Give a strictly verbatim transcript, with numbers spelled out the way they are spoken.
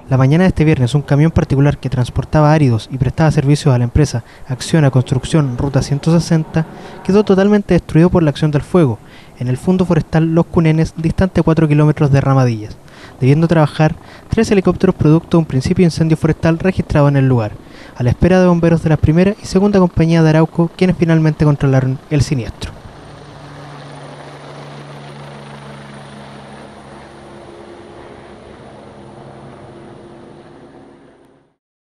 La mañana de este viernes, un camión particular que transportaba áridos y prestaba servicios a la empresa Acciona Construcción Ruta ciento sesenta quedó totalmente destruido por la acción del fuego en el fondo forestal Los Cunenes, distante cuatro kilómetros de Ramadillas, debiendo trabajar tres helicópteros producto de un principio de incendio forestal registrado en el lugar, a la espera de bomberos de la primera y segunda compañía de Arauco, quienes finalmente controlaron el siniestro.